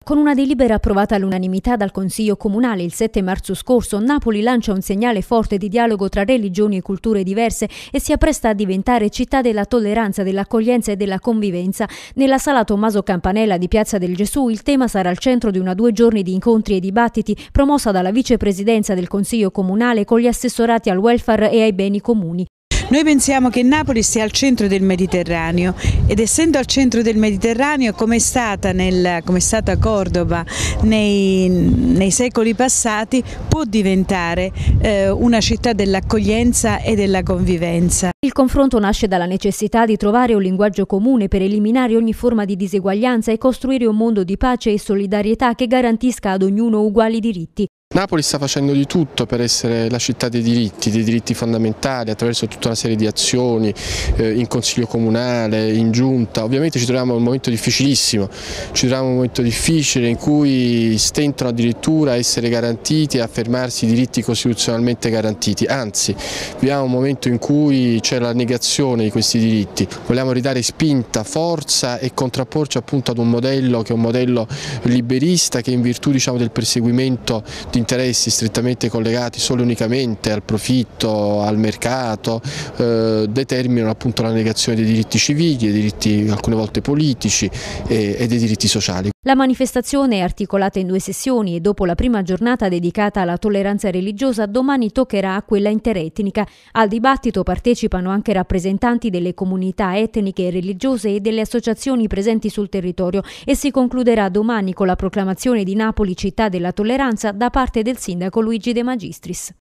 Con una delibera approvata all'unanimità dal Consiglio Comunale il 7 marzo scorso, Napoli lancia un segnale forte di dialogo tra religioni e culture diverse e si appresta a diventare città della tolleranza, dell'accoglienza e della convivenza. Nella sala Tommaso Campanella di Piazza del Gesù il tema sarà al centro di una 2 giorni di incontri e dibattiti promossa dalla vicepresidenza del Consiglio Comunale con gli assessorati al welfare e ai beni comuni. Noi pensiamo che Napoli sia al centro del Mediterraneo ed essendo al centro del Mediterraneo come è stata Cordova nei secoli passati, può diventare una città dell'accoglienza e della convivenza. Il confronto nasce dalla necessità di trovare un linguaggio comune per eliminare ogni forma di diseguaglianza e costruire un mondo di pace e solidarietà che garantisca ad ognuno uguali diritti. Napoli sta facendo di tutto per essere la città dei diritti fondamentali attraverso tutta una serie di azioni in Consiglio Comunale, in Giunta. Ovviamente ci troviamo in un momento difficilissimo, ci troviamo in un momento difficile in cui stentano addirittura a essere garantiti e a affermarsi i diritti costituzionalmente garantiti, anzi viviamo un momento in cui c'è la negazione di questi diritti. Vogliamo ridare spinta, forza e contrapporci appunto ad un modello che è un modello liberista che in virtù del perseguimento di interessi strettamente collegati solo e unicamente al profitto, al mercato, determinano appunto la negazione dei diritti civili, dei diritti alcune volte politici e dei diritti sociali. La manifestazione è articolata in 2 sessioni e dopo la prima giornata dedicata alla tolleranza religiosa, domani toccherà a quella interetnica. Al dibattito partecipano anche rappresentanti delle comunità etniche e religiose e delle associazioni presenti sul territorio e si concluderà domani con la proclamazione di Napoli città della tolleranza da parte del sindaco Luigi De Magistris.